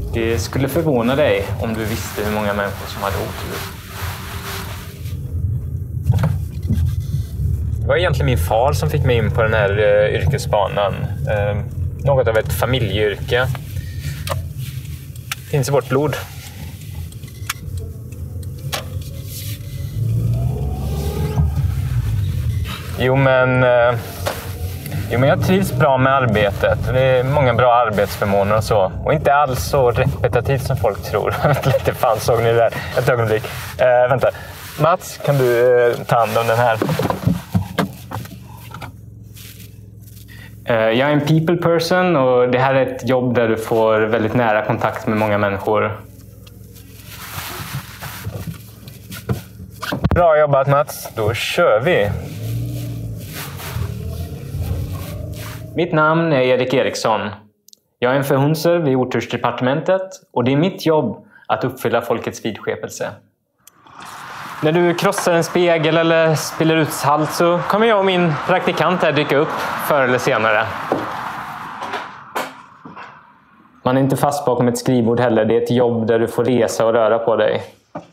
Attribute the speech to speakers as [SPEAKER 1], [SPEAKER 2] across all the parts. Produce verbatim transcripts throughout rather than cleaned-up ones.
[SPEAKER 1] Det skulle förvåna dig om du visste hur många människor som hade otur. Det var egentligen min far som fick mig in på den här uh, yrkesbanan. Uh, något av ett familjeyrke. Finns i vårt blod. Jo men, uh, jo, men jag trivs bra med arbetet. Det är många bra arbetsförmåner och så. Och inte alls så repetitivt som folk tror. Vänta lite, fan såg ni det där? Ett ögonblick. Uh, vänta. Mats, kan du uh, ta hand om den här? Jag är en people person och det här är ett jobb där du får väldigt nära kontakt med många människor. Bra jobbat Mats, då kör vi! Mitt namn är Erik Eriksson. Jag är en förhunser vid Otursdepartementet och det är mitt jobb att uppfylla folkets vidskepelse. När du krossar en spegel eller spiller ut salt så kommer jag och min praktikant här dyka upp förr eller senare. Man är inte fast bakom ett skrivbord heller. Det är ett jobb där du får resa och röra på dig.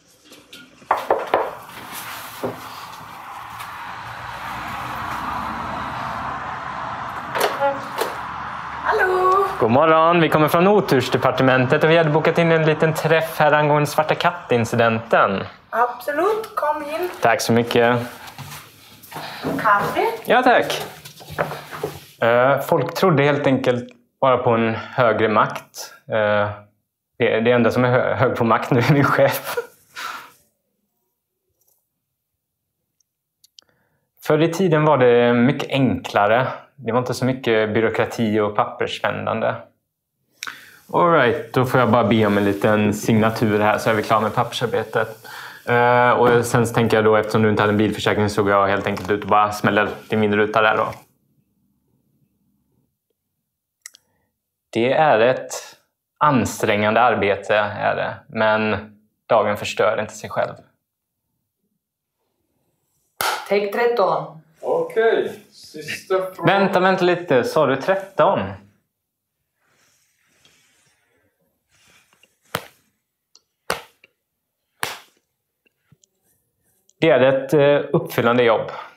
[SPEAKER 2] Hallå!
[SPEAKER 1] God morgon, vi kommer från Otursdepartementet och vi hade bokat in en liten träff här angående Svarta katt-incidenten.
[SPEAKER 2] Absolut, kom in.
[SPEAKER 1] Tack så mycket.
[SPEAKER 2] Kaffe?
[SPEAKER 1] Ja, tack. Uh, folk trodde helt enkelt bara på en högre makt. Uh, det, det enda som är hö hög på makt nu är min chef. Förr i tiden var det mycket enklare. Det var inte så mycket byråkrati och pappersvändande. All right, då får jag bara be om en liten signatur här så är vi klara med pappersarbetet. Uh, och sen så tänker jag då, eftersom du inte hade en bilförsäkring så går jag helt enkelt ut och bara smäller till min ruta där då. Det är ett ansträngande arbete är det, men dagen förstör inte sig själv.
[SPEAKER 2] Take tretton.
[SPEAKER 3] Okej, okay. Sista frågan.
[SPEAKER 1] Vänta, vänta lite. Sa du tretton? Det är ett uppfyllande jobb.